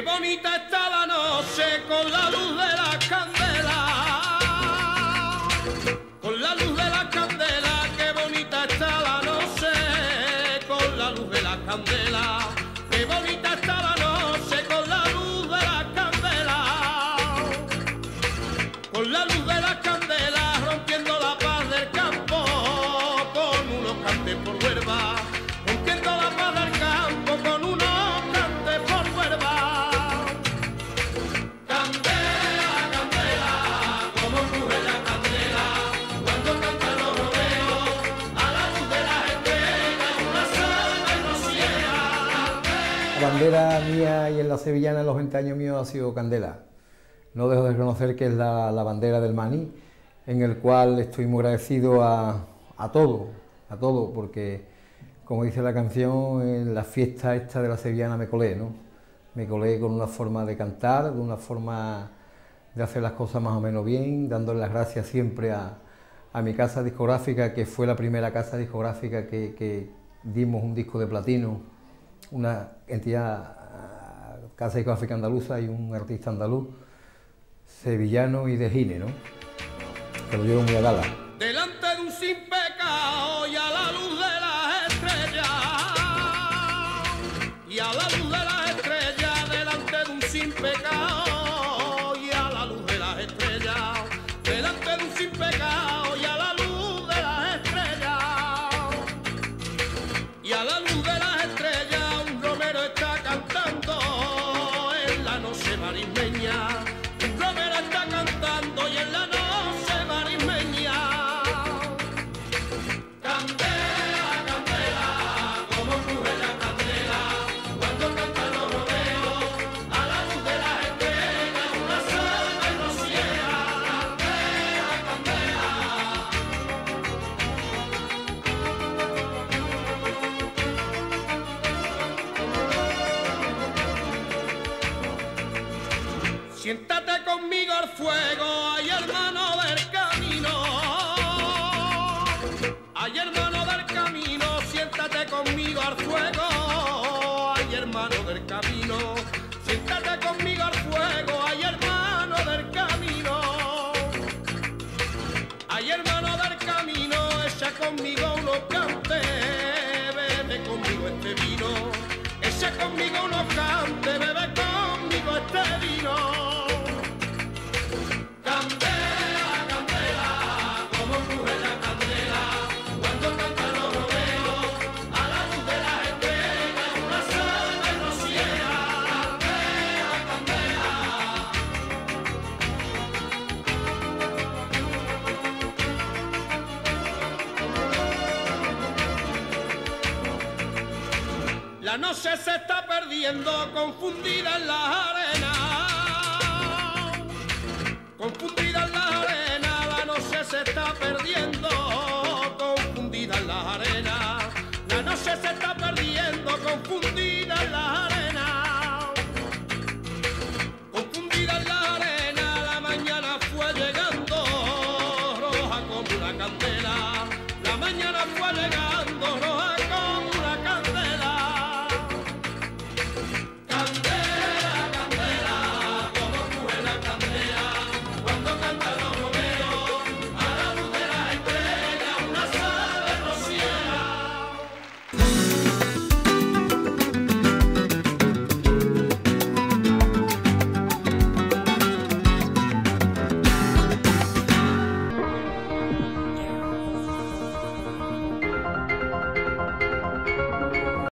Qué bonita está la noche con la luz de la candela, con la luz de la candela. Qué bonita está la noche con la luz de la candela. Qué bonita está la noche con la luz de la candela, con la luz de la candela, rompiendo la paz del campo con unos cantes por huerva, rompiendo la paz del campo con unos cantes por huerva. Candela, candela, como cruje la candela cuando cantan los rodeos a la luz de las estrellas, una sana y rociera. La bandera mía y en la sevillana en los 20 años míos ha sido Candela. No dejo de reconocer que es la bandera del Maní, en el cual estoy muy agradecido a todo, porque, como dice la canción, en la fiesta esta de la sevillana me colé, ¿no? Me colé con una forma de cantar, de una forma de hacer las cosas más o menos bien, dándole las gracias siempre a mi casa discográfica, que fue la primera casa discográfica que dimos un disco de platino, una entidad, casa discográfica andaluza y un artista andaluz, sevillano y de Gine, ¿no? Que lo llevo muy a gala. Delante de un sin pecado y a la luz de las estrellas, y a la luz de las estrellas, delante de un sin pecado y a la luz de las estrellas, delante de un sin pecado y a la luz de las estrellas, y a la luz de las estrellas, un romero está cantando en la noche marismeña. Un romero está cantando y en la noche marismeña. Candela, candela, como cruje la candela cuando cantan los rodeos a la luz de las estrellas, una sana y rociera. Candela, candela. Siéntate conmigo al fuego, ay hermano del camino, ay hermano del camino, siéntate conmigo al fuego, ay hermano del camino, siéntate conmigo al fuego, ay hermano del camino, ay hermano del camino, echa conmigo unos cantes, bebe conmigo este vino, echa conmigo unos cantes, bebe conmigo este vino. Candela, candela, como cruje la candela cuando cantan los rodeos a la luz de las estrellas, una sana y rociera. Candela, candela. La noche se está perdiendo confundida en las arenas, confundida en las arenas, la noche se está perdiendo, confundida en las arenas, la noche se está perdiendo, confundida.